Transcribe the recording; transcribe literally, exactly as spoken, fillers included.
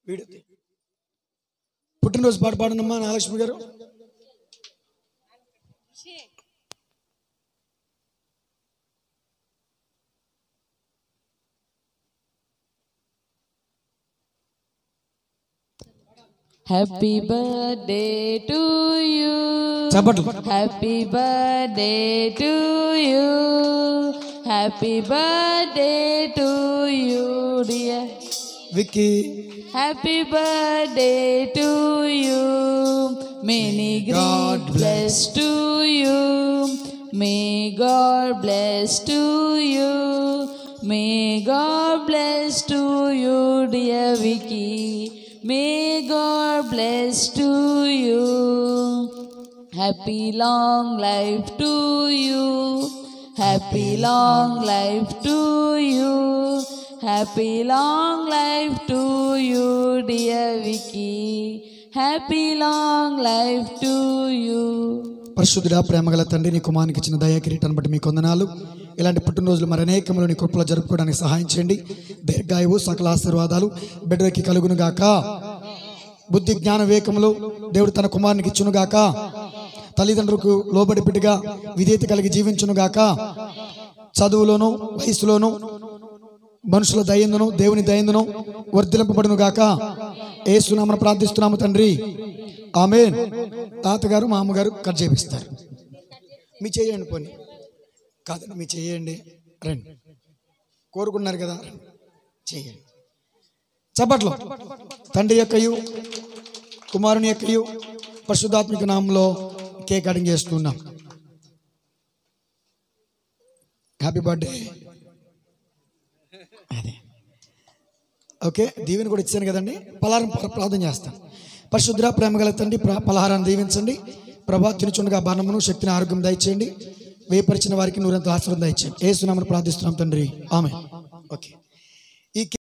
Video పుట్టినరోజు పాట పాడనమ్మా నాగలక్ష్మి గారు. Happy birthday to you. చప్పట్లు. Happy birthday to you. Happy birthday to you, dear Vicky. Happy birthday to you. Many God bless to you. May God bless to you. May God bless to you, dear Vicky. May God bless to you. Happy long life to you. Happy long life to you. Happy long life to you, dear Vicky. Happy long life to you. పరిశుద్ధుడా, ప్రేమగల తండ్రి, నీ కుమారునికి ఇచ్చిన దయా కిరీటాన్ని బట్టి మీకు వందనాలు. ఇలాంటి పుట్టినరోజులు మరి అనేకములు నీ కృపలో జరుపుకోవడానికి సహాయం చేయండి. దీర్ఘాయువు సకల ఆశీర్వాదాలు బిడ్డలకి కలుగును గాక. బుద్ధి జ్ఞాన వివేకములు దేవుడు తన కుమారునికి ఇచ్చును గాక. తల్లిదండ్రులకు లోబడి బిడ్డగా విధేయత కలిగి జీవించును గాక. చదువులోను వయసులోను మనుషుల దయందును దేవుని దయందును వర్ధిలింపబడును గాక. యేసునామమున ప్రార్థిస్తున్నాము తండ్రి, ఆమేన్. తాతగారు మా అమ్మగారు కట్ చేపిస్తారు. మీ చేయండి, పోనీ కాదండి, మీ చేయండి. రండి, కోరుకున్నారు కదా, చేయండి. చప్పట్లు. తండ్రి యొక్కయు కుమారుని యొక్కయు పరిశుద్ధాత్మిక నామంలో కేక్ కటింగ్ చేస్తున్నాం. Happy birthday. అదే ఓకే, దీవెని కూడా ఇచ్చాను కదండి. పలహారం ప్రార్థన చేస్తాను. పరిశుద్ధ ప్రేమగల తండ్రి, పలహారాన్ని దీవించండి. ప్రభా, తినుచుండగా బాణమును శక్తిని ఆరోగ్యం దయచేయండి. వేపరిచిన వారికి నూరంత ఆశీర్వాదం దయచేయండి. యేసు నామమున ప్రార్థిస్తున్నాం తండ్రి, ఆమేన్. ఓకే.